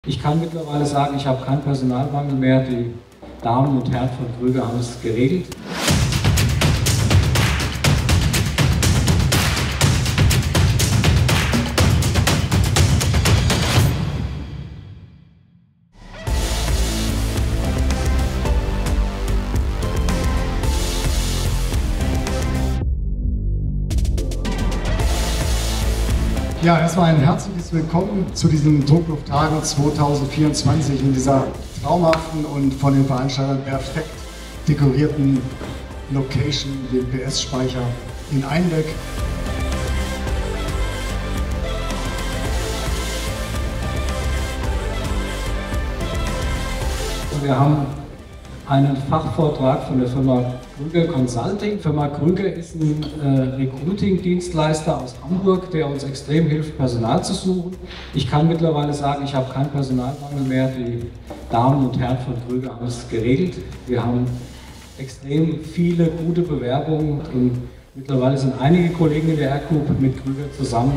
Ich kann mittlerweile sagen, ich habe keinen Personalmangel mehr. Die Damen und Herren von Krüger haben es geregelt. Ja, erstmal ein herzliches Willkommen zu diesen Drucklufttagen 2024 in dieser traumhaften und von den Veranstaltern perfekt dekorierten Location, dem PS-Speicher in Einbeck. Wir haben einen Fachvortrag von der Firma Krüger Consulting. Firma Krüger ist ein Recruiting-Dienstleister aus Hamburg, der uns extrem hilft, Personal zu suchen. Ich kann mittlerweile sagen, ich habe keinen Personalmangel mehr. Die Damen und Herren von Krüger haben es geregelt. Wir haben extrem viele gute Bewerbungen und mittlerweile sind einige Kollegen in der R-Group mit Krüger zusammen.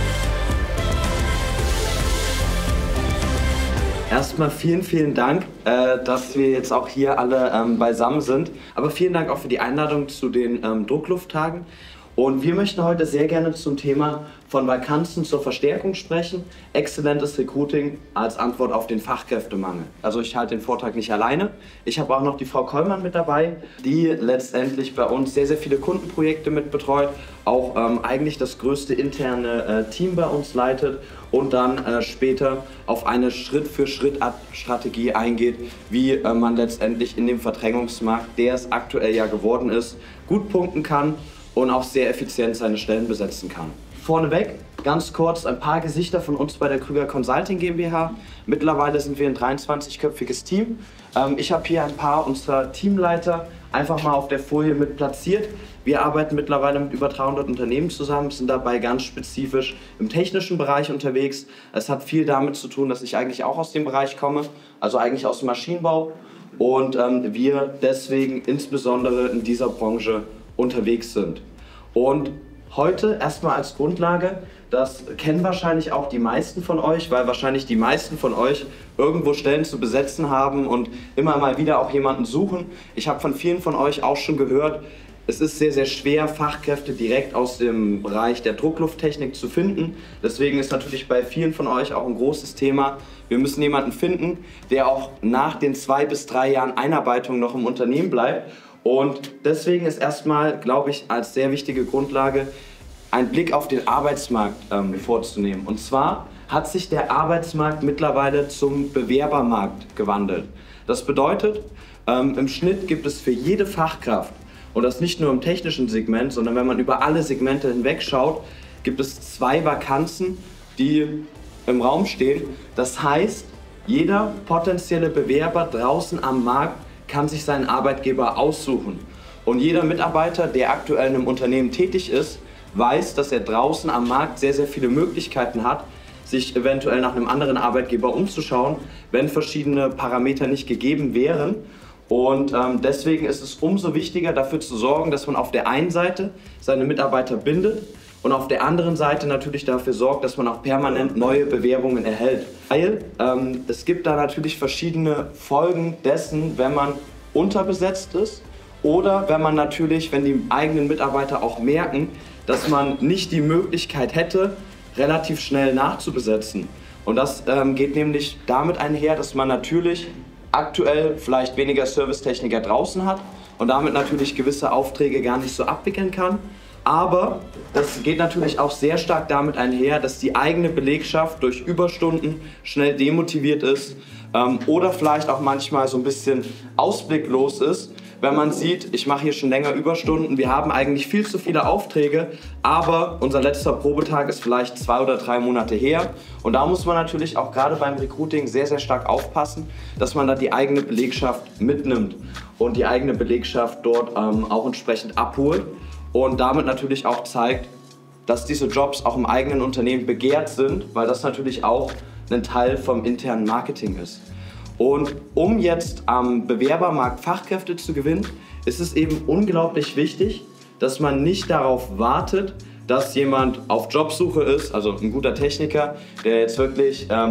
Erstmal vielen Dank, dass wir jetzt auch hier alle beisammen sind. Aber vielen Dank auch für die Einladung zu den Drucklufttagen. Und wir möchten heute sehr gerne zum Thema von Vakanzen zur Verstärkung sprechen. Exzellentes Recruiting als Antwort auf den Fachkräftemangel. Also ich halte den Vortrag nicht alleine. Ich habe auch noch die Frau Kollmann mit dabei, die letztendlich bei uns sehr viele Kundenprojekte mit betreut, auch eigentlich das größte interne Team bei uns leitet und dann später auf eine Schritt-für-Schritt-Strategie eingeht, wie man letztendlich in dem Verdrängungsmarkt, der es aktuell ja geworden ist, gut punkten kann und auch sehr effizient seine Stellen besetzen kann. Vorneweg ganz kurz ein paar Gesichter von uns bei der Krüger Consulting GmbH. Mittlerweile sind wir ein 23-köpfiges Team. Ich habe hier ein paar unserer Teamleiter einfach mal auf der Folie mit platziert. Wir arbeiten mittlerweile mit über 300 Unternehmen zusammen, sind dabei ganz spezifisch im technischen Bereich unterwegs. Es hat viel damit zu tun, dass ich eigentlich auch aus dem Bereich komme, also eigentlich aus dem Maschinenbau. Und wir deswegen insbesondere in dieser Branche unterwegs sind. Und heute erstmal als Grundlage, das kennen wahrscheinlich auch die meisten von euch, weil wahrscheinlich die meisten von euch irgendwo Stellen zu besetzen haben und immer mal wieder auch jemanden suchen. Ich habe von vielen von euch auch schon gehört, es ist sehr schwer, Fachkräfte direkt aus dem Bereich der Drucklufttechnik zu finden. Deswegen ist natürlich bei vielen von euch auch ein großes Thema. Wir müssen jemanden finden, der auch nach den 2 bis 3 Jahren Einarbeitung noch im Unternehmen bleibt. Und deswegen ist erstmal, glaube ich, als sehr wichtige Grundlage ein Blick auf den Arbeitsmarkt vorzunehmen. Und zwar hat sich der Arbeitsmarkt mittlerweile zum Bewerbermarkt gewandelt. Das bedeutet, im Schnitt gibt es für jede Fachkraft, und das nicht nur im technischen Segment, sondern wenn man über alle Segmente hinweg schaut, gibt es 2 Vakanzen, die im Raum stehen. Das heißt, jeder potenzielle Bewerber draußen am Markt kann sich seinen Arbeitgeber aussuchen. Und jeder Mitarbeiter, der aktuell in einem Unternehmen tätig ist, weiß, dass er draußen am Markt sehr viele Möglichkeiten hat, sich eventuell nach einem anderen Arbeitgeber umzuschauen, wenn verschiedene Parameter nicht gegeben wären. Und deswegen ist es umso wichtiger, dafür zu sorgen, dass man auf der einen Seite seine Mitarbeiter bindet und auf der anderen Seite natürlich dafür sorgt, dass man auch permanent neue Bewerbungen erhält. Weil es gibt da natürlich verschiedene Folgen dessen, wenn man unterbesetzt ist oder wenn man natürlich, wenn die eigenen Mitarbeiter auch merken, dass man nicht die Möglichkeit hätte, relativ schnell nachzubesetzen. Und das geht nämlich damit einher, dass man natürlich aktuell vielleicht weniger Servicetechniker draußen hat und damit natürlich gewisse Aufträge gar nicht so abwickeln kann. Aber das geht natürlich auch sehr stark damit einher, dass die eigene Belegschaft durch Überstunden schnell demotiviert ist oder vielleicht auch manchmal so ein bisschen ausblicklos ist, wenn man sieht, ich mache hier schon länger Überstunden, wir haben eigentlich viel zu viele Aufträge, aber unser letzter Probetag ist vielleicht 2 oder 3 Monate her. Und da muss man natürlich auch gerade beim Recruiting sehr stark aufpassen, dass man da die eigene Belegschaft mitnimmt und die eigene Belegschaft dort auch entsprechend abholt und damit natürlich auch zeigt, dass diese Jobs auch im eigenen Unternehmen begehrt sind, weil das natürlich auch ein Teil vom internen Marketing ist. Und um jetzt am Bewerbermarkt Fachkräfte zu gewinnen, ist es eben unglaublich wichtig, dass man nicht darauf wartet, dass jemand auf Jobsuche ist, also ein guter Techniker, der jetzt wirklich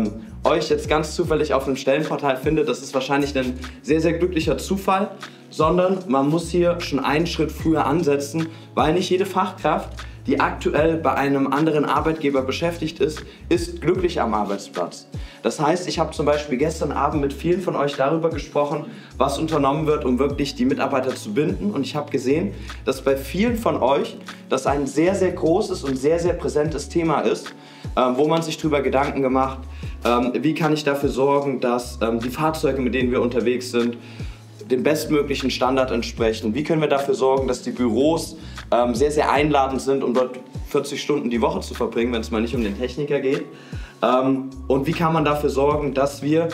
euch jetzt ganz zufällig auf einem Stellenportal finde, das ist wahrscheinlich ein sehr, sehr glücklicher Zufall, sondern man muss hier schon einen Schritt früher ansetzen, weil nicht jede Fachkraft, die aktuell bei einem anderen Arbeitgeber beschäftigt ist, ist glücklich am Arbeitsplatz. Das heißt, ich habe zum Beispiel gestern Abend mit vielen von euch darüber gesprochen, was unternommen wird, um wirklich die Mitarbeiter zu binden. Und ich habe gesehen, dass bei vielen von euch das ein sehr, sehr großes und sehr, sehr präsentes Thema ist, wo man sich darüber Gedanken gemacht, wie kann ich dafür sorgen, dass die Fahrzeuge, mit denen wir unterwegs sind, dem bestmöglichen Standard entsprechen. Wie können wir dafür sorgen, dass die Büros sehr, sehr einladend sind, um dort 40 Stunden die Woche zu verbringen, wenn es mal nicht um den Techniker geht. Und wie kann man dafür sorgen, dass wir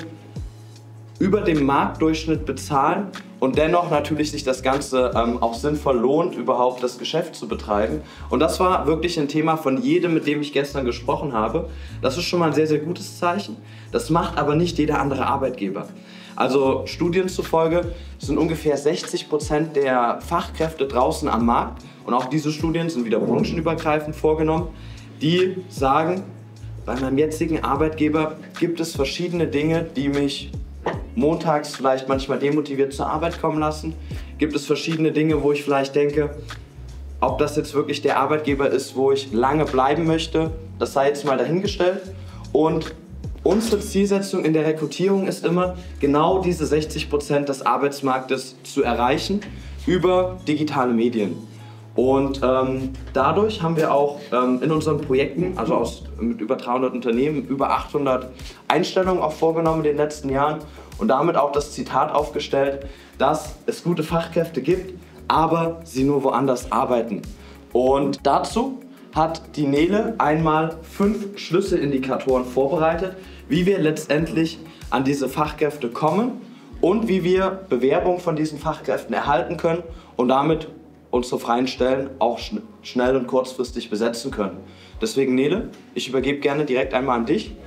über dem Marktdurchschnitt bezahlen und dennoch natürlich sich das Ganze auch sinnvoll lohnt, überhaupt das Geschäft zu betreiben. Und das war wirklich ein Thema von jedem, mit dem ich gestern gesprochen habe. Das ist schon mal ein sehr, sehr gutes Zeichen. Das macht aber nicht jeder andere Arbeitgeber. Also Studien zufolge sind ungefähr 60% der Fachkräfte draußen am Markt, und auch diese Studien sind wieder branchenübergreifend vorgenommen, die sagen, bei meinem jetzigen Arbeitgeber gibt es verschiedene Dinge, die mich montags vielleicht manchmal demotiviert zur Arbeit kommen lassen. Gibt es verschiedene Dinge, wo ich vielleicht denke, ob das jetzt wirklich der Arbeitgeber ist, wo ich lange bleiben möchte, das sei jetzt mal dahingestellt. Und unsere Zielsetzung in der Rekrutierung ist immer, genau diese 60% des Arbeitsmarktes zu erreichen über digitale Medien. Und dadurch haben wir auch in unseren Projekten, also mit über 300 Unternehmen, über 800 Einstellungen auch vorgenommen in den letzten Jahren und damit auch das Zitat aufgestellt, dass es gute Fachkräfte gibt, aber sie nur woanders arbeiten. Und dazu hat die Nele einmal 5 Schlüsselindikatoren vorbereitet, wie wir letztendlich an diese Fachkräfte kommen und wie wir Bewerbungen von diesen Fachkräften erhalten können und damit unsere freien Stellen auch schnell und kurzfristig besetzen können. Deswegen, Nele, ich übergebe gerne direkt einmal an dich.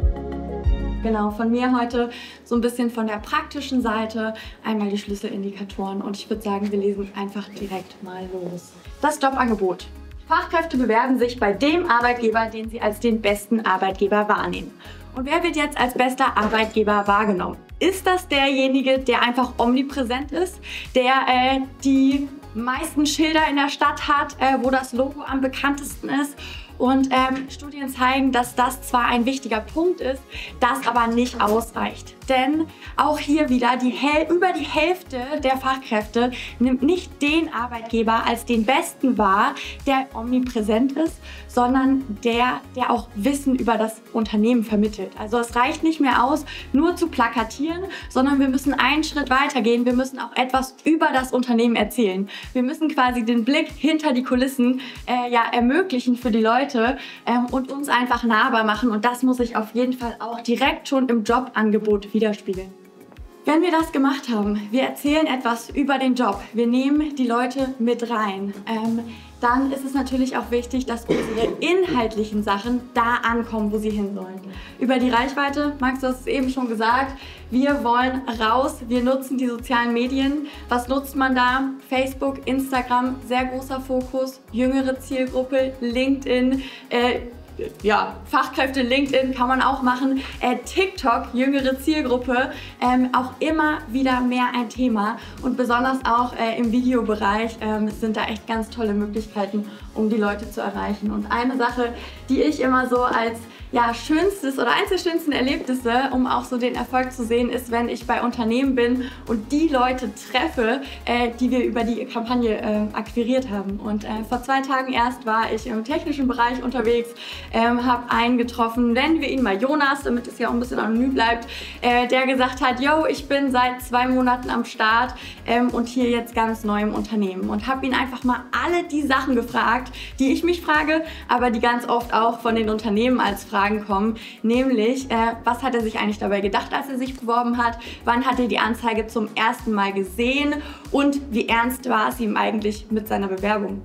Genau, von mir heute so ein bisschen von der praktischen Seite einmal die Schlüsselindikatoren, und ich würde sagen, wir lesen einfach direkt mal los. Das Jobangebot. Fachkräfte bewerben sich bei dem Arbeitgeber, den sie als den besten Arbeitgeber wahrnehmen. Und wer wird jetzt als bester Arbeitgeber wahrgenommen? Ist das derjenige, der einfach omnipräsent ist, der die meisten Schilder in der Stadt hat, wo das Logo am bekanntesten ist? Und Studien zeigen, dass das zwar ein wichtiger Punkt ist, das aber nicht ausreicht. Denn auch hier wieder über die Hälfte der Fachkräfte nimmt nicht den Arbeitgeber als den besten wahr, der omnipräsent ist, sondern der auch Wissen über das Unternehmen vermittelt. Also es reicht nicht mehr aus, nur zu plakatieren, sondern wir müssen einen Schritt weiter gehen. Wir müssen auch etwas über das Unternehmen erzählen. Wir müssen quasi den Blick hinter die Kulissen ermöglichen für die Leute und uns einfach nahbar machen. Und das muss sich auf jeden Fall auch direkt schon im Jobangebot widerspiegeln. Wenn wir das gemacht haben, wir erzählen etwas über den Job, wir nehmen die Leute mit rein, dann ist es natürlich auch wichtig, dass unsere inhaltlichen Sachen da ankommen, wo sie hin sollen. Über die Reichweite, Max, du hast es eben schon gesagt, wir wollen raus, wir nutzen die sozialen Medien. Was nutzt man da? Facebook, Instagram, sehr großer Fokus, jüngere Zielgruppe, LinkedIn, Fachkräfte, LinkedIn kann man auch machen, TikTok, jüngere Zielgruppe, auch immer wieder mehr ein Thema, und besonders auch im Videobereich sind da echt ganz tolle Möglichkeiten, um die Leute zu erreichen. Und eine Sache, die ich immer so als schönstes oder eins der schönsten Erlebnisse, um auch so den Erfolg zu sehen, ist, wenn ich bei Unternehmen bin und die Leute treffe, die wir über die Kampagne akquiriert haben. Und vor 2 Tagen erst war ich im technischen Bereich unterwegs, habe einen getroffen, nennen wir ihn mal Jonas, damit es ja auch ein bisschen anonym bleibt, der gesagt hat, yo, ich bin seit 2 Monaten am Start und hier jetzt ganz neu im Unternehmen, und habe ihn einfach mal alle die Sachen gefragt, die ich mich frage, aber die ganz oft auch von den Unternehmen als Fragen kommen, nämlich, was hat er sich eigentlich dabei gedacht, als er sich beworben hat, wann hat er die Anzeige zum ersten Mal gesehen und wie ernst war es ihm eigentlich mit seiner Bewerbung.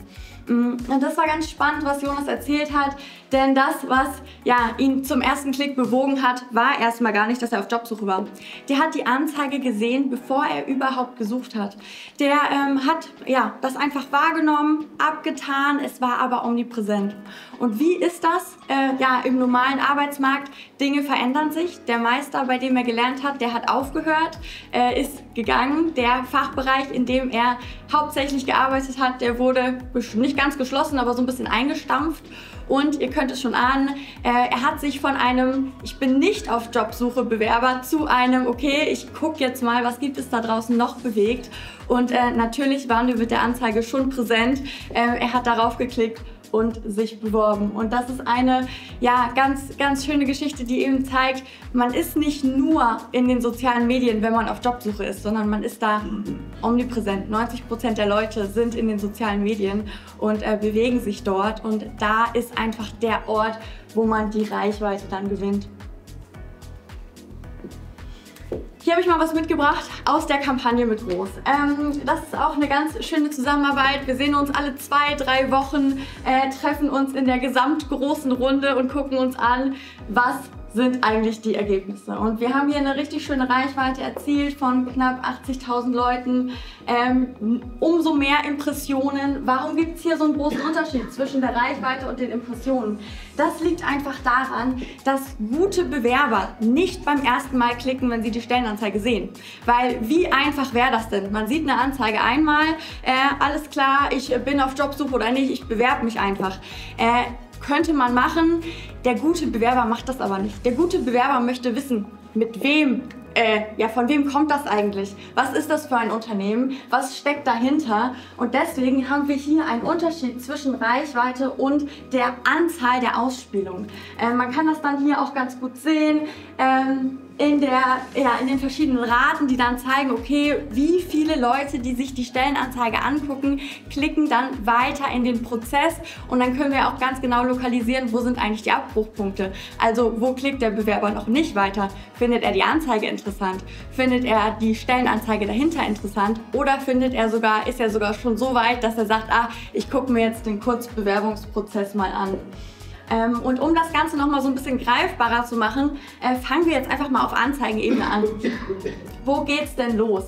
Und das war ganz spannend, was Jonas erzählt hat, denn das, was ihn zum ersten Klick bewogen hat, war erstmal gar nicht, dass er auf Jobsuche war. Der hat die Anzeige gesehen, bevor er überhaupt gesucht hat. Der hat das einfach wahrgenommen, abgetan, es war aber omnipräsent. Und wie ist das im normalen Arbeitsmarkt? Dinge verändern sich. Der Meister, bei dem er gelernt hat, der hat aufgehört, ist gegangen. Der Fachbereich, in dem er hauptsächlich gearbeitet hat, der wurde nicht ganz geschlossen, aber so ein bisschen eingestampft. Und ihr könnt es schon ahnen, er hat sich von einem "Ich bin nicht auf Jobsuche" Bewerber zu einem "Okay, ich gucke jetzt mal, was gibt es da draußen noch" bewegt. Und natürlich waren wir mit der Anzeige schon präsent. Er hat darauf geklickt und sich beworben. Und das ist eine ganz, ganz schöne Geschichte, die eben zeigt, man ist nicht nur in den sozialen Medien, wenn man auf Jobsuche ist, sondern man ist da omnipräsent. 90% der Leute sind in den sozialen Medien und bewegen sich dort. Und da ist einfach der Ort, wo man die Reichweite dann gewinnt. Hier habe ich mal was mitgebracht aus der Kampagne mit Ros. Das ist auch eine ganz schöne Zusammenarbeit. Wir sehen uns alle 2-3 Wochen, treffen uns in der gesamtgroßen Runde und gucken uns an, was sind eigentlich die Ergebnisse. Und wir haben hier eine richtig schöne Reichweite erzielt von knapp 80.000 Leuten. Umso mehr Impressionen. Warum gibt es hier so einen großen Unterschied zwischen der Reichweite und den Impressionen? Das liegt einfach daran, dass gute Bewerber nicht beim ersten Mal klicken, wenn sie die Stellenanzeige sehen. Weil wie einfach wäre das denn? Man sieht eine Anzeige einmal, alles klar, ich bin auf Jobsuche oder nicht, ich bewerbe mich einfach. Könnte man machen. Der gute Bewerber macht das aber nicht. Der gute Bewerber möchte wissen, mit wem, von wem kommt das eigentlich? Was ist das für ein Unternehmen? Was steckt dahinter? Und deswegen haben wir hier einen Unterschied zwischen Reichweite und der Anzahl der Ausspielungen. Man kann das dann hier auch ganz gut sehen. In den verschiedenen Raten, die dann zeigen, okay, wie viele Leute, die sich die Stellenanzeige angucken, klicken dann weiter in den Prozess und dann können wir auch ganz genau lokalisieren, wo sind eigentlich die Abbruchpunkte. Also wo klickt der Bewerber noch nicht weiter? Findet er die Anzeige interessant? Findet er die Stellenanzeige dahinter interessant? Oder ist er sogar schon so weit, dass er sagt, ich gucke mir jetzt den Kurzbewerbungsprozess mal an. Und um das Ganze noch mal so ein bisschen greifbarer zu machen, fangen wir jetzt einfach mal auf Anzeigenebene an. Wo geht's denn los?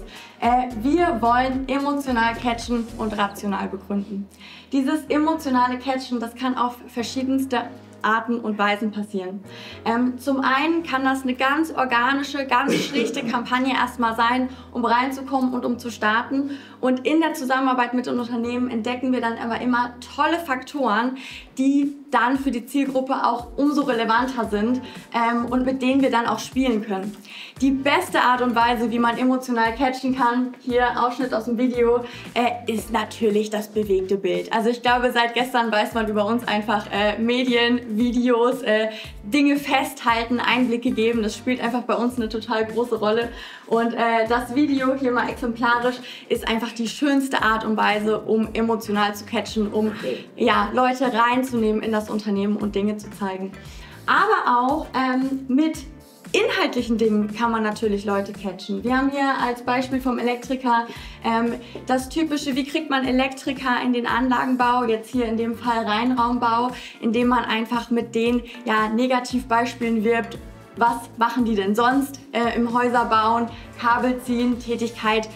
Wir wollen emotional catchen und rational begründen. Dieses emotionale Catchen, das kann auf verschiedenste Arten und Weisen passieren. Zum einen kann das eine ganz organische, ganz schlichte Kampagne erstmal sein, um reinzukommen und um zu starten. Und in der Zusammenarbeit mit den Unternehmen entdecken wir dann aber immer tolle Faktoren, die dann für die Zielgruppe auch umso relevanter sind und mit denen wir dann auch spielen können. Die beste Art und Weise, wie man emotional catchen kann, hier Ausschnitt aus dem Video, ist natürlich das bewegte Bild. Also ich glaube, seit gestern weiß man über uns einfach Medien, Videos, Dinge festhalten, Einblicke geben. Das spielt einfach bei uns eine total große Rolle. Und das Video, hier mal exemplarisch, ist einfach die schönste Art und Weise, um emotional zu catchen, um Leute reinzunehmen in das Unternehmen und Dinge zu zeigen. Aber auch mit inhaltlichen Dingen kann man natürlich Leute catchen. Wir haben hier als Beispiel vom Elektriker das typische, wie kriegt man Elektriker in den Anlagenbau, jetzt hier in dem Fall Reinraumbau, indem man einfach mit den Negativbeispielen wirbt. Was machen die denn sonst im Häuserbauen? Kabel ziehen, Tätigkeit,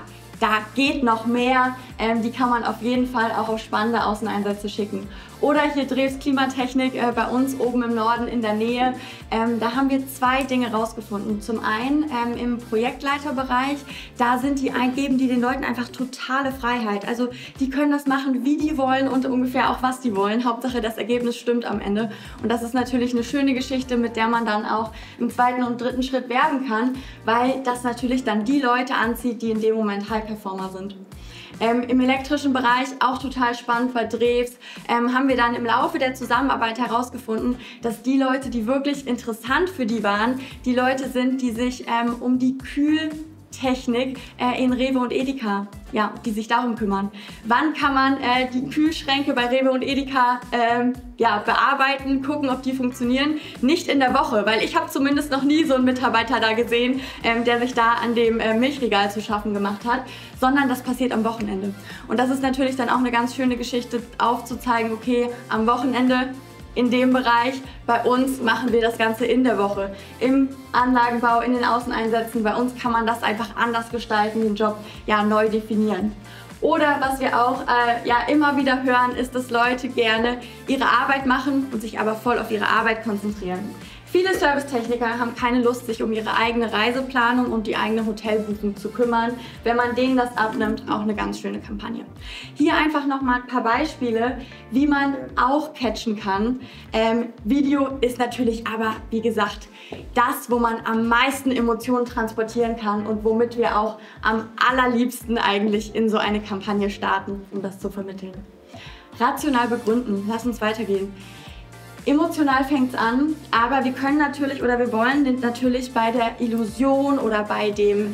da geht noch mehr. Die kann man auf jeden Fall auch auf spannende Außeneinsätze schicken. Oder hier Drews Klimatechnik bei uns oben im Norden in der Nähe. Da haben wir zwei Dinge rausgefunden. Zum einen im Projektleiterbereich, geben die den Leuten einfach totale Freiheit. Also die können das machen, wie die wollen und ungefähr auch, was die wollen. Hauptsache das Ergebnis stimmt am Ende. Und das ist natürlich eine schöne Geschichte, mit der man dann auch im zweiten und dritten Schritt werben kann, weil das natürlich dann die Leute anzieht, die in dem Moment High-Performer sind. Im elektrischen Bereich auch total spannend bei Drews haben wir dann im Laufe der Zusammenarbeit herausgefunden, dass die Leute, die wirklich interessant für die waren, die Leute sind, die sich um die Technik in Rewe und Edeka, ja, die sich darum kümmern. Wann kann man die Kühlschränke bei Rewe und Edeka bearbeiten, gucken, ob die funktionieren? Nicht in der Woche, weil ich habe zumindest noch nie so einen Mitarbeiter da gesehen, der sich da an dem Milchregal zu schaffen gemacht hat, sondern das passiert am Wochenende. Und das ist natürlich dann auch eine ganz schöne Geschichte, aufzuzeigen, okay, am Wochenende in dem Bereich, bei uns machen wir das Ganze in der Woche. Im Anlagenbau, in den Außeneinsätzen, bei uns kann man das einfach anders gestalten, den Job ja neu definieren. Oder was wir auch immer wieder hören, ist, dass Leute gerne ihre Arbeit machen und sich aber voll auf ihre Arbeit konzentrieren. Viele Servicetechniker haben keine Lust, sich um ihre eigene Reiseplanung und die eigene Hotelbuchung zu kümmern. Wenn man denen das abnimmt, auch eine ganz schöne Kampagne. Hier einfach nochmal ein paar Beispiele, wie man auch catchen kann. Video ist natürlich aber, wie gesagt, das, wo man am meisten Emotionen transportieren kann und womit wir auch am allerliebsten eigentlich in so eine Kampagne starten, um das zu vermitteln. Rational begründen. Lass uns weitergehen. Emotional fängt es an, aber wir können natürlich oder wir wollen natürlich bei der Illusion oder bei dem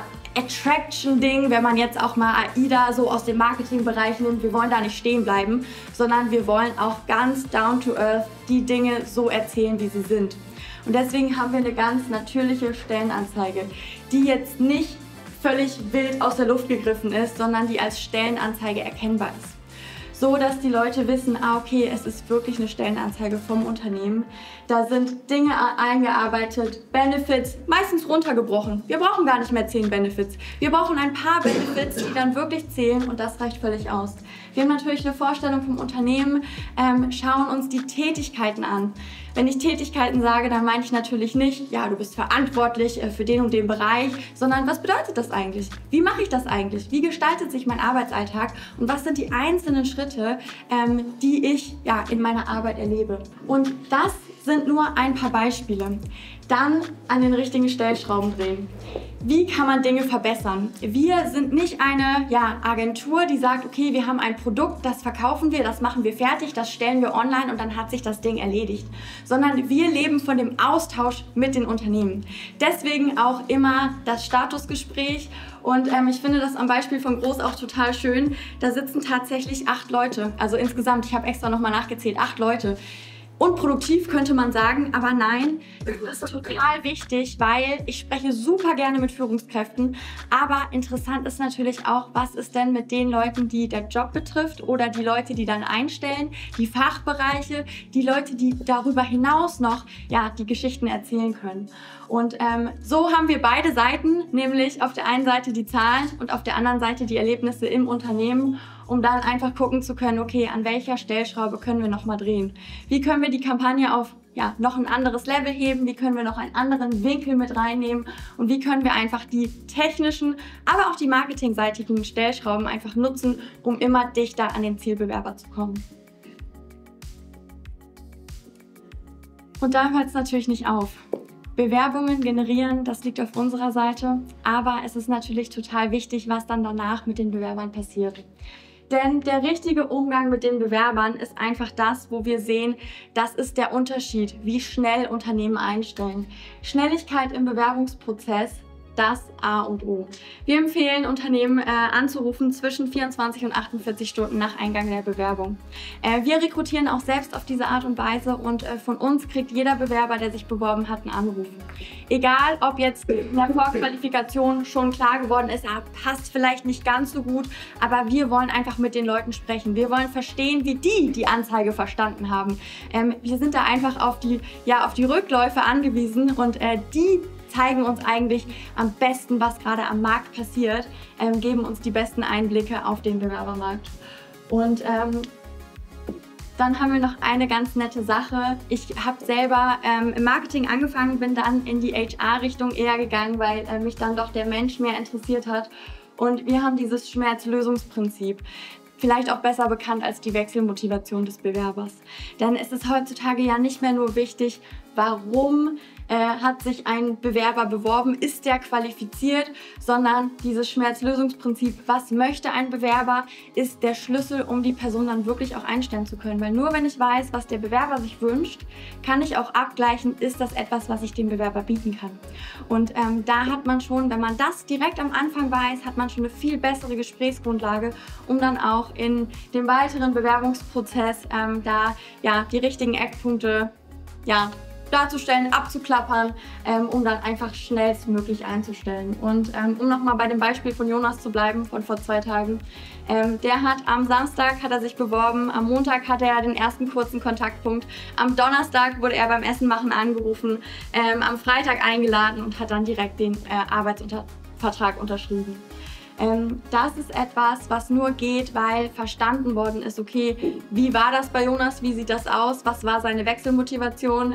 Attraction-Ding, wenn man jetzt auch mal AIDA so aus dem Marketingbereich nimmt, wir wollen da nicht stehen bleiben, sondern wir wollen auch ganz down to earth die Dinge so erzählen, wie sie sind. Und deswegen haben wir eine ganz natürliche Stellenanzeige, die jetzt nicht völlig wild aus der Luft gegriffen ist, sondern die als Stellenanzeige erkennbar ist. So, dass die Leute wissen, okay, es ist wirklich eine Stellenanzeige vom Unternehmen. Da sind Dinge eingearbeitet, Benefits, meistens runtergebrochen. Wir brauchen gar nicht mehr 10 Benefits. Wir brauchen ein paar Benefits, die dann wirklich zählen und das reicht völlig aus. Wir haben natürlich eine Vorstellung vom Unternehmen, schauen uns die Tätigkeiten an. Wenn ich Tätigkeiten sage, dann meine ich natürlich nicht, ja, du bist verantwortlich für den und den Bereich, sondern was bedeutet das eigentlich? Wie mache ich das eigentlich? Wie gestaltet sich mein Arbeitsalltag? Und was sind die einzelnen Schritte, die ich in meiner Arbeit erlebe? Und das sind nur ein paar Beispiele. Dann an den richtigen Stellschrauben drehen. Wie kann man Dinge verbessern? Wir sind nicht eine Agentur, die sagt, okay, wir haben ein Produkt, das verkaufen wir, das machen wir fertig, das stellen wir online und dann hat sich das Ding erledigt. Sondern wir leben von dem Austausch mit den Unternehmen. Deswegen auch immer das Statusgespräch. Und ich finde das am Beispiel von Groß auch total schön. Da sitzen tatsächlich 8 Leute. Also insgesamt, ich habe extra nochmal nachgezählt, 8 Leute. Unproduktiv könnte man sagen, aber nein, das ist total wichtig, weil ich spreche super gerne mit Führungskräften, aber interessant ist natürlich auch, was ist denn mit den Leuten, die der Job betrifft oder die Leute, die dann einstellen, die Fachbereiche, die Leute, die darüber hinaus noch die Geschichten erzählen können. Und so haben wir beide Seiten, nämlich auf der einen Seite die Zahlen und auf der anderen Seite die Erlebnisse im Unternehmen, um dann einfach gucken zu können, okay, an welcher Stellschraube können wir nochmal drehen? Wie können wir die Kampagne auf noch ein anderes Level heben? Wie können wir noch einen anderen Winkel mit reinnehmen? Und wie können wir einfach die technischen, aber auch die marketingseitigen Stellschrauben einfach nutzen, um immer dichter an den Zielbewerber zu kommen? Und da hört es natürlich nicht auf. Bewerbungen generieren, das liegt auf unserer Seite, aber es ist natürlich total wichtig, was dann danach mit den Bewerbern passiert. Denn der richtige Umgang mit den Bewerbern ist einfach das, wo wir sehen, das ist der Unterschied, wie schnell Unternehmen einstellen. Schnelligkeit im Bewerbungsprozess, das A und O. Wir empfehlen Unternehmen anzurufen zwischen 24 und 48 Stunden nach Eingang der Bewerbung. Wir rekrutieren auch selbst auf diese Art und Weise und von uns kriegt jeder Bewerber, der sich beworben hat, einen Anruf. Egal, ob jetzt in der Vorqualifikation schon klar geworden ist, passt vielleicht nicht ganz so gut, aber wir wollen einfach mit den Leuten sprechen. Wir wollen verstehen, wie die Anzeige verstanden haben. Wir sind da einfach auf die Rückläufe angewiesen und die zeigen uns eigentlich am besten, was gerade am Markt passiert, geben uns die besten Einblicke auf den Bewerbermarkt. Und dann haben wir noch eine ganz nette Sache. Ich habe selber im Marketing angefangen, bin dann in die HR-Richtung eher gegangen, weil mich dann doch der Mensch mehr interessiert hat. Und wir haben dieses Schmerzlösungsprinzip. Vielleicht auch besser bekannt als die Wechselmotivation des Bewerbers. Denn es ist heutzutage ja nicht mehr nur wichtig, warum hat sich ein Bewerber beworben, ist der qualifiziert, sondern dieses Schmerzlösungsprinzip, was möchte ein Bewerber, ist der Schlüssel, um die Person dann wirklich auch einstellen zu können. Weil nur wenn ich weiß, was der Bewerber sich wünscht, kann ich auch abgleichen, ist das etwas, was ich dem Bewerber bieten kann. Und da hat man schon, wenn man das direkt am Anfang weiß, hat man schon eine viel bessere Gesprächsgrundlage, um dann auch in dem weiteren Bewerbungsprozess da ja die richtigen Eckpunkte darzustellen, abzuklappern, um dann einfach schnellstmöglich einzustellen. Und um nochmal bei dem Beispiel von Jonas zu bleiben, von vor 2 Tagen, der hat am Samstag hat er sich beworben, am Montag hatte er den ersten kurzen Kontaktpunkt, am Donnerstag wurde er beim Essen machen angerufen, am Freitag eingeladen und hat dann direkt den Arbeitsvertrag unterschrieben. Das ist etwas, was nur geht, weil verstanden worden ist, okay, wie war das bei Jonas, wie sieht das aus, was war seine Wechselmotivation,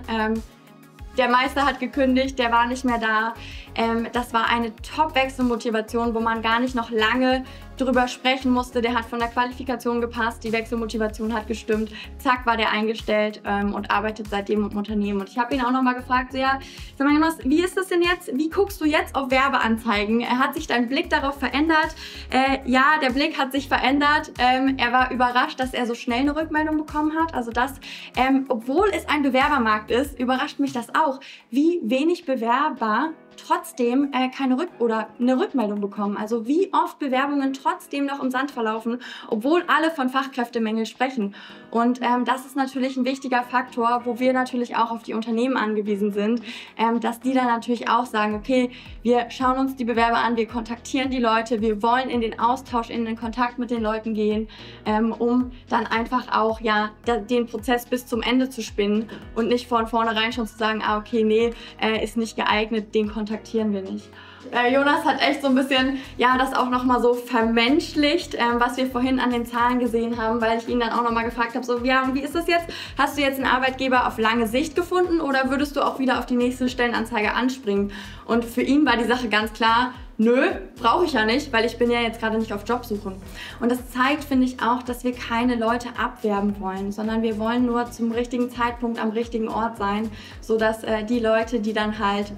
der Meister hat gekündigt, der war nicht mehr da. Das war eine Top-Wechselmotivation, wo man gar nicht noch lange drüber sprechen musste. Der hat von der Qualifikation gepasst, die Wechselmotivation hat gestimmt. Zack, war der eingestellt und arbeitet seitdem im Unternehmen. Und ich habe ihn auch noch mal gefragt, so, ja, sag mal, Jonas, wie ist das denn jetzt? Wie guckst du jetzt auf Werbeanzeigen? Hat sich dein Blick darauf verändert? Ja, der Blick hat sich verändert. Er war überrascht, dass er so schnell eine Rückmeldung bekommen hat. Also das, obwohl es ein Bewerbermarkt ist, überrascht mich das auch, wie wenig Bewerber trotzdem eine Rückmeldung bekommen. Also wie oft Bewerbungen trotzdem noch im Sand verlaufen, obwohl alle von Fachkräftemangel sprechen. Und das ist natürlich ein wichtiger Faktor, wo wir natürlich auch auf die Unternehmen angewiesen sind, dass die dann natürlich auch sagen, okay, wir schauen uns die Bewerber an, wir kontaktieren die Leute, wir wollen in den Austausch, in den Kontakt mit den Leuten gehen, um dann einfach auch den Prozess bis zum Ende zu spinnen und nicht von vornherein schon zu sagen, okay, nee, ist nicht geeignet, den kontaktieren wir nicht. Jonas hat echt so ein bisschen, das auch nochmal so vermenschlicht, was wir vorhin an den Zahlen gesehen haben, weil ich ihn dann auch nochmal gefragt habe, so, und wie ist das jetzt? Hast du jetzt einen Arbeitgeber auf lange Sicht gefunden oder würdest du auch wieder auf die nächste Stellenanzeige anspringen? Und für ihn war die Sache ganz klar, nö, brauche ich ja nicht, weil ich bin ja jetzt gerade nicht auf Jobsuche. Und das zeigt, finde ich, auch, dass wir keine Leute abwerben wollen, sondern wir wollen nur zum richtigen Zeitpunkt am richtigen Ort sein, sodass die Leute, die dann halt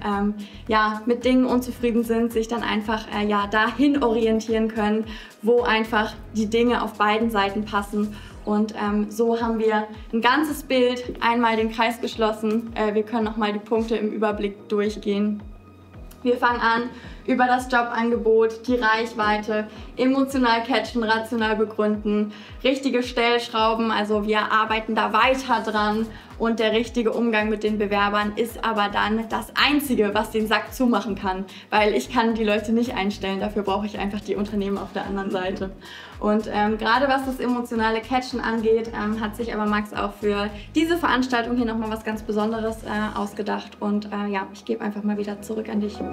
mit Dingen unzufrieden sind, sich dann einfach dahin orientieren können, wo einfach die Dinge auf beiden Seiten passen. Und so haben wir ein ganzes Bild, einmal den Kreis geschlossen. Wir können nochmal die Punkte im Überblick durchgehen. Wir fangen an über das Jobangebot, die Reichweite, emotional catchen, rational begründen, richtige Stellschrauben, also wir arbeiten da weiter dran und der richtige Umgang mit den Bewerbern ist aber dann das Einzige, was den Sack zumachen kann, weil ich kann die Leute nicht einstellen, dafür brauche ich einfach die Unternehmen auf der anderen Seite. Und gerade was das emotionale Catchen angeht, hat sich aber Max auch für diese Veranstaltung hier nochmal was ganz Besonderes ausgedacht und ich gebe einfach mal wieder zurück an dich.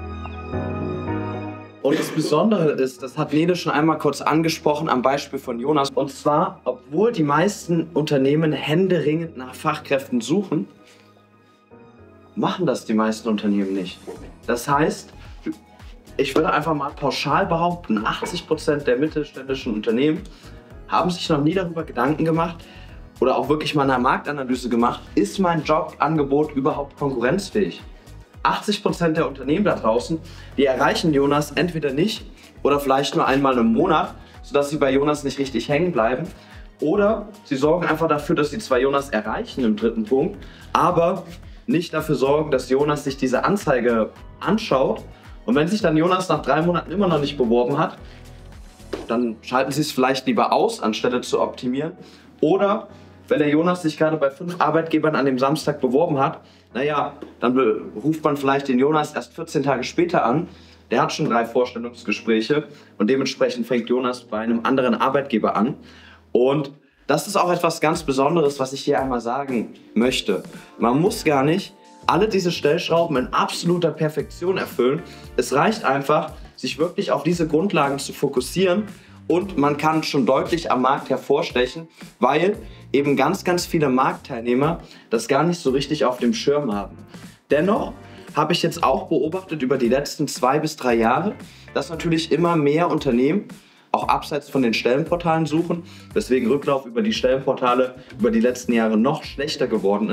Und das Besondere ist, das hat Nele schon einmal kurz angesprochen am Beispiel von Jonas. Und zwar, obwohl die meisten Unternehmen händeringend nach Fachkräften suchen, machen das die meisten Unternehmen nicht. Das heißt, ich würde einfach mal pauschal behaupten, 80% der mittelständischen Unternehmen haben sich noch nie darüber Gedanken gemacht oder auch wirklich mal eine Marktanalyse gemacht, ist mein Jobangebot überhaupt konkurrenzfähig? 80% der Unternehmen da draußen, die erreichen Jonas entweder nicht oder vielleicht nur einmal im Monat, sodass sie bei Jonas nicht richtig hängen bleiben. Oder sie sorgen einfach dafür, dass sie zwar Jonas erreichen im 3. Punkt, aber nicht dafür sorgen, dass Jonas sich diese Anzeige anschaut. Und wenn sich dann Jonas nach 3 Monaten immer noch nicht beworben hat, dann schalten sie es vielleicht lieber aus, anstelle zu optimieren. Oder wenn der Jonas sich gerade bei 5 Arbeitgebern an dem Samstag beworben hat, dann ruft man vielleicht den Jonas erst 14 Tage später an. Der hat schon 3 Vorstellungsgespräche und dementsprechend fängt Jonas bei einem anderen Arbeitgeber an. Und das ist auch etwas ganz Besonderes, was ich hier einmal sagen möchte. Man muss gar nicht alle diese Stellschrauben in absoluter Perfektion erfüllen. Es reicht einfach, sich wirklich auf diese Grundlagen zu fokussieren und man kann schon deutlich am Markt hervorstechen, weil eben ganz, ganz viele Marktteilnehmer das gar nicht so richtig auf dem Schirm haben. Dennoch habe ich jetzt auch beobachtet über die letzten 2 bis 3 Jahre, dass natürlich immer mehr Unternehmen auch abseits von den Stellenportalen suchen, weswegen Rücklauf über die Stellenportale über die letzten Jahre noch schlechter geworden ist.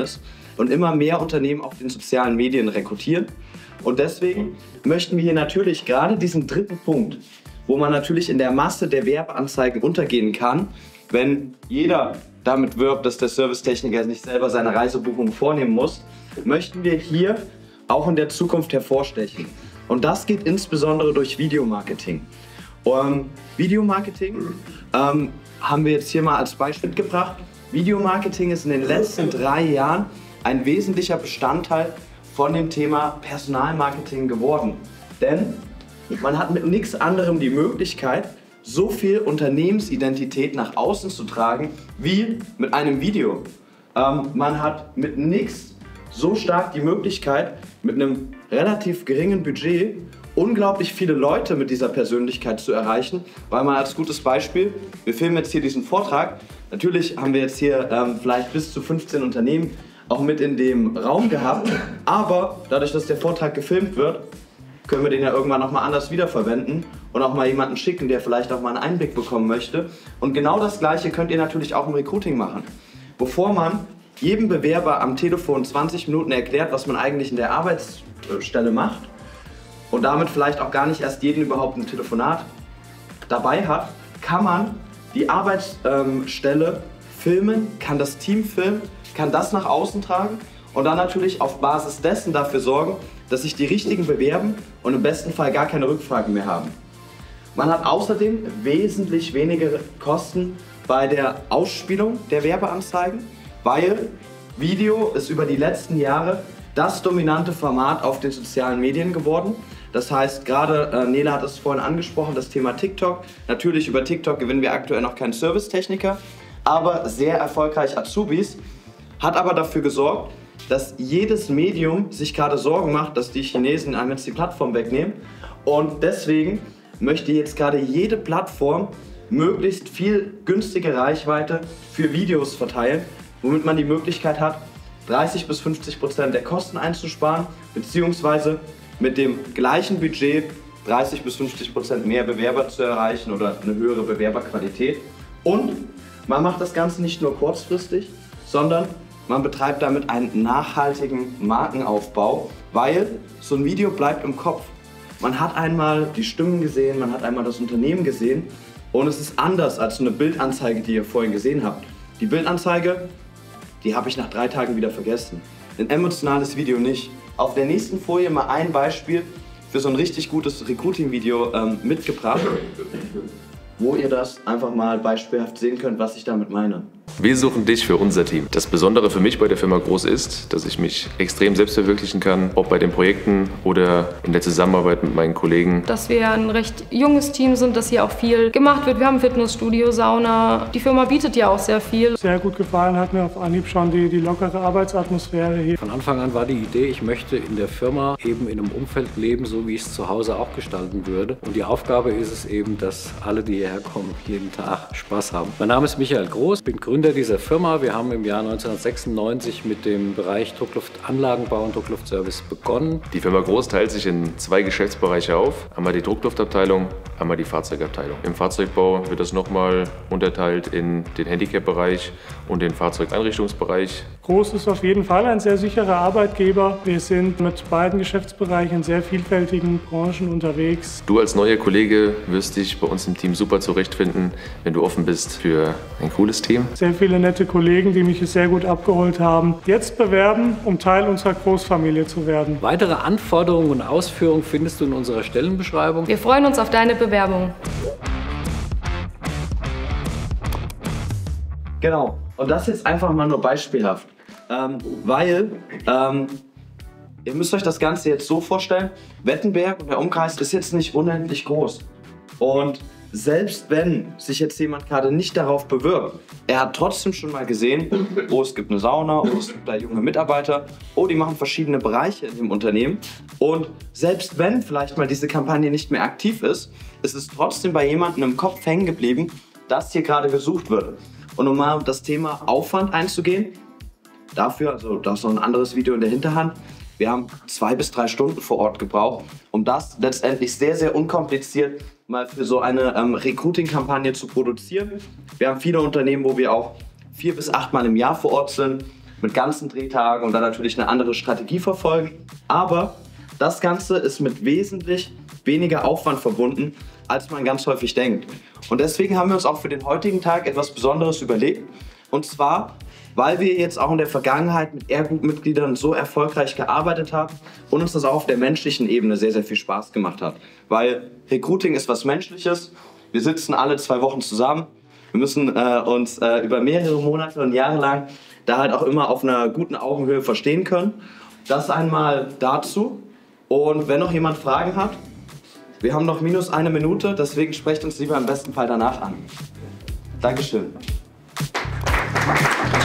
und immer mehr Unternehmen auf den sozialen Medien rekrutieren. Und deswegen möchten wir hier natürlich gerade diesen dritten Punkt, wo man natürlich in der Masse der Werbeanzeigen untergehen kann, wenn jeder damit wirbt, dass der Servicetechniker nicht selber seine Reisebuchung vornehmen muss, möchten wir hier auch in der Zukunft hervorstechen. Und das geht insbesondere durch Videomarketing. Videomarketing haben wir jetzt hier mal als Beispiel mitgebracht. Videomarketing ist in den letzten 3 Jahren ein wesentlicher Bestandteil von dem Thema Personalmarketing geworden. Denn man hat mit nichts anderem die Möglichkeit, so viel Unternehmensidentität nach außen zu tragen, wie mit einem Video. Man hat mit nichts so stark die Möglichkeit, mit einem relativ geringen Budget unglaublich viele Leute mit dieser Persönlichkeit zu erreichen, weil man als gutes Beispiel, wir filmen jetzt hier diesen Vortrag, natürlich haben wir jetzt hier vielleicht bis zu 15 Unternehmen auch mit in dem Raum gehabt, aber dadurch, dass der Vortrag gefilmt wird, können wir den ja irgendwann nochmal anders wiederverwenden und auch mal jemanden schicken, der vielleicht auch mal einen Einblick bekommen möchte. Und genau das Gleiche könnt ihr natürlich auch im Recruiting machen. Bevor man jedem Bewerber am Telefon 20 Minuten erklärt, was man eigentlich in der Arbeitsstelle macht und damit vielleicht auch gar nicht erst jeden überhaupt ein Telefonat dabei hat, kann man die Arbeitsstelle filmen, kann das Team filmen, kann das nach außen tragen und dann natürlich auf Basis dessen dafür sorgen, dass sich die Richtigen bewerben und im besten Fall gar keine Rückfragen mehr haben. Man hat außerdem wesentlich weniger Kosten bei der Ausspielung der Werbeanzeigen, weil Video ist über die letzten Jahre das dominante Format auf den sozialen Medien geworden. Das heißt, gerade Nele hat es vorhin angesprochen, das Thema TikTok. Natürlich über TikTok gewinnen wir aktuell noch keinen Servicetechniker, aber sehr erfolgreich Azubis. Hat aber dafür gesorgt, dass jedes Medium sich gerade Sorgen macht, dass die Chinesen einem jetzt die Plattform wegnehmen. Und deswegen möchte jetzt gerade jede Plattform möglichst viel günstige Reichweite für Videos verteilen, womit man die Möglichkeit hat, 30–50% der Kosten einzusparen, beziehungsweise mit dem gleichen Budget 30–50% mehr Bewerber zu erreichen oder eine höhere Bewerberqualität. Und man macht das Ganze nicht nur kurzfristig, sondern man betreibt damit einen nachhaltigen Markenaufbau, weil so ein Video bleibt im Kopf. Man hat einmal die Stimmen gesehen, man hat einmal das Unternehmen gesehen und es ist anders als so eine Bildanzeige, die ihr vorhin gesehen habt. Die Bildanzeige, die habe ich nach 3 Tagen wieder vergessen. Ein emotionales Video nicht. Auf der nächsten Folie mal ein Beispiel für so ein richtig gutes Recruiting-Video mitgebracht, wo ihr das einfach mal beispielhaft sehen könnt, was ich damit meine. Wir suchen dich für unser Team. Das Besondere für mich bei der Firma Groß ist, dass ich mich extrem selbst verwirklichen kann, ob bei den Projekten oder in der Zusammenarbeit mit meinen Kollegen. Dass wir ein recht junges Team sind, dass hier auch viel gemacht wird. Wir haben ein Fitnessstudio, Sauna. Die Firma bietet ja auch sehr viel. Sehr gut gefallen hat mir auf Anhieb schon die lockere Arbeitsatmosphäre hier. Von Anfang an war die Idee, ich möchte in der Firma eben in einem Umfeld leben, so wie ich es zu Hause auch gestalten würde. Und die Aufgabe ist es eben, dass alle, die hierher kommen, jeden Tag Spaß haben. Mein Name ist Michael Groß, bin Gründer dieser Firma. Wir haben im Jahr 1996 mit dem Bereich Druckluftanlagenbau und Druckluftservice begonnen. Die Firma Groß teilt sich in 2 Geschäftsbereiche auf. Einmal die Druckluftabteilung, einmal die Fahrzeugabteilung. Im Fahrzeugbau wird das nochmal unterteilt in den Handicap-Bereich und den Fahrzeugeinrichtungsbereich. Groß ist auf jeden Fall ein sehr sicherer Arbeitgeber. Wir sind mit beiden Geschäftsbereichen in sehr vielfältigen Branchen unterwegs. Du als neuer Kollege wirst dich bei uns im Team super zurechtfinden, wenn du offen bist für ein cooles Team. Sehr viele nette Kollegen, die mich sehr gut abgeholt haben. Jetzt bewerben, um Teil unserer Großfamilie zu werden. Weitere Anforderungen und Ausführungen findest du in unserer Stellenbeschreibung. Wir freuen uns auf deine Bewerbung. Genau, und das jetzt einfach mal nur beispielhaft, weil ihr müsst euch das Ganze jetzt so vorstellen, Wettenberg und der Umkreis ist jetzt nicht unendlich groß und selbst wenn sich jetzt jemand gerade nicht darauf bewirbt, er hat trotzdem schon mal gesehen, oh, es gibt eine Sauna, oh, es gibt da junge Mitarbeiter, oh, die machen verschiedene Bereiche in dem Unternehmen und selbst wenn vielleicht mal diese Kampagne nicht mehr aktiv ist, ist es trotzdem bei jemandem im Kopf hängen geblieben, dass hier gerade gesucht wird. Und um mal auf das Thema Aufwand einzugehen, dafür, also da ist noch ein anderes Video in der Hinterhand, wir haben 2 bis 3 Stunden vor Ort gebraucht, um das letztendlich sehr, sehr unkompliziert mal für so eine Recruiting-Kampagne zu produzieren. Wir haben viele Unternehmen, wo wir auch 4 bis 8 Mal im Jahr vor Ort sind. mit ganzen Drehtagen und dann natürlich eine andere Strategie verfolgen. Aber das Ganze ist mit wesentlich weniger Aufwand verbunden, als man ganz häufig denkt. Und deswegen haben wir uns auch für den heutigen Tag etwas Besonderes überlegt. Und zwar, weil wir jetzt auch in der Vergangenheit mit Air-Group-Mitgliedern so erfolgreich gearbeitet haben und uns das auch auf der menschlichen Ebene sehr, sehr viel Spaß gemacht hat. Weil Recruiting ist was Menschliches. Wir sitzen alle 2 Wochen zusammen. Wir müssen uns über mehrere Monate und Jahre lang da halt auch immer auf einer guten Augenhöhe verstehen können. Das einmal dazu. Und wenn noch jemand Fragen hat, wir haben noch minus 1 Minute, deswegen sprecht uns lieber im besten Fall danach an. Dankeschön.